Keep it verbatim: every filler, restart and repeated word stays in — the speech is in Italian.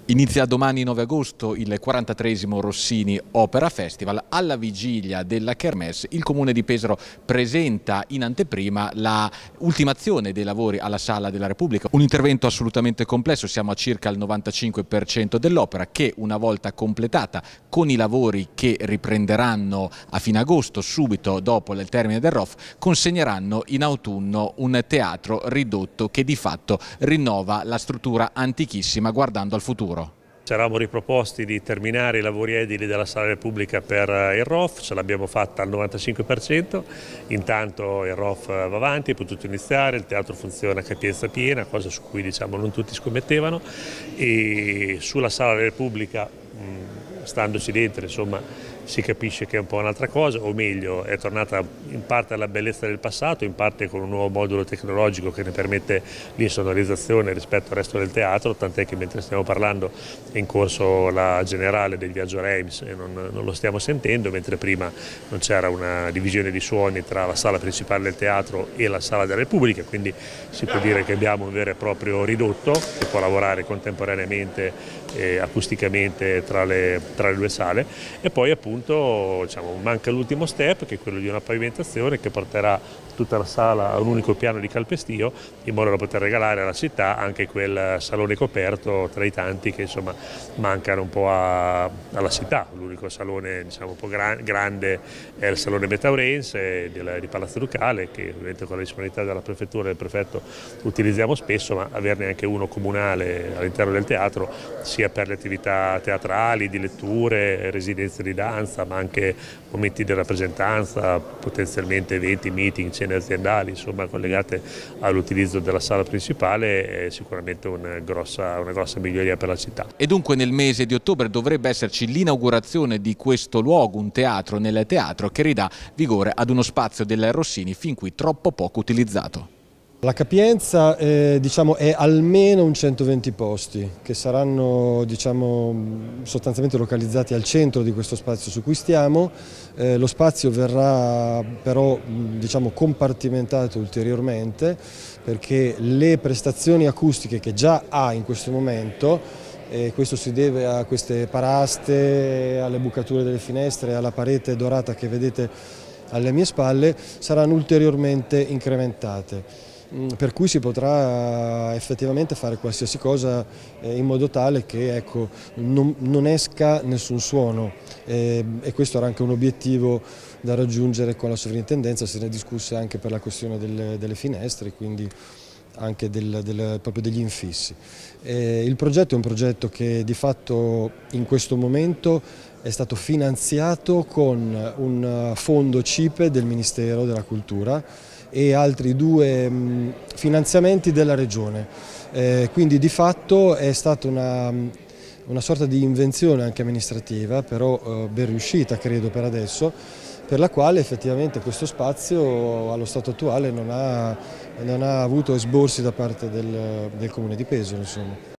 Inizia domani nove agosto il quarantatreesimo Rossini Opera Festival. Alla vigilia della Kermesse il Comune di Pesaro presenta in anteprima la ultimazione dei lavori alla Sala della Repubblica. Un intervento assolutamente complesso, siamo a circa il novantacinque per cento dell'opera che, una volta completata con i lavori che riprenderanno a fine agosto, subito dopo il termine del R O F, consegneranno in autunno un teatro ridotto che di fatto rinnova la struttura antichissima guardando al futuro. Ci eravamo riproposti di terminare i lavori edili della Sala Repubblica per il R O F, ce l'abbiamo fatta al novantacinque per cento, intanto il R O F va avanti, è potuto iniziare, il teatro funziona a capienza piena, cosa su cui diciamo non tutti scommettevano, e sulla Sala Repubblica, standoci dentro, insomma, si capisce che è un po' un'altra cosa, o meglio è tornata in parte alla bellezza del passato, in parte con un nuovo modulo tecnologico che ne permette l'insonorizzazione rispetto al resto del teatro, tant'è che mentre stiamo parlando è in corso la generale del Viaggio Reims e non, non lo stiamo sentendo, mentre prima non c'era una divisione di suoni tra la sala principale del teatro e la Sala della Repubblica, quindi si può dire che abbiamo un vero e proprio ridotto che può lavorare contemporaneamente e acusticamente tra le, tra le due sale, e poi appunto diciamo, manca l'ultimo step, che è quello di una pavimentazione che porterà tutta la sala a un unico piano di calpestio, in modo da poter regalare alla città anche quel salone coperto tra i tanti che insomma mancano un po' a, alla città. L'unico salone diciamo, un po' gran, grande è il salone Metaurense di, di Palazzo Ducale, che ovviamente con la disponibilità della prefettura e del prefetto utilizziamo spesso, ma averne anche uno comunale all'interno del teatro, sia per le attività teatrali, di letture, residenze di danza, ma anche momenti di rappresentanza, potenzialmente eventi, meeting, cene aziendali, insomma collegate all'utilizzo della sala principale, è sicuramente una grossa, una grossa miglioria per la città. E dunque nel mese di ottobre dovrebbe esserci l'inaugurazione di questo luogo, un teatro nel teatro, che ridà vigore ad uno spazio del Rossini fin qui troppo poco utilizzato. La capienza eh, diciamo, è almeno un centoventi posti che saranno diciamo, sostanzialmente localizzati al centro di questo spazio su cui stiamo. Eh, lo spazio verrà però diciamo, compartimentato ulteriormente perché le prestazioni acustiche che già ha in questo momento, e questo si deve a queste paraste, alle bucature delle finestre, alla parete dorata che vedete alle mie spalle, saranno ulteriormente incrementate. Per cui si potrà effettivamente fare qualsiasi cosa in modo tale che ecco, non, non esca nessun suono, e, e questo era anche un obiettivo da raggiungere con la sovrintendenza, se ne è discusso anche per la questione delle, delle finestre, quindi anche del, del, proprio degli infissi. E il progetto è un progetto che di fatto in questo momento è stato finanziato con un fondo C I P E del Ministero della Cultura e altri due mh, finanziamenti della Regione, eh, quindi di fatto è stata una, una sorta di invenzione anche amministrativa, però eh, ben riuscita credo per adesso, per la quale effettivamente questo spazio allo stato attuale non ha, non ha avuto esborsi da parte del, del Comune di Pesaro, insomma.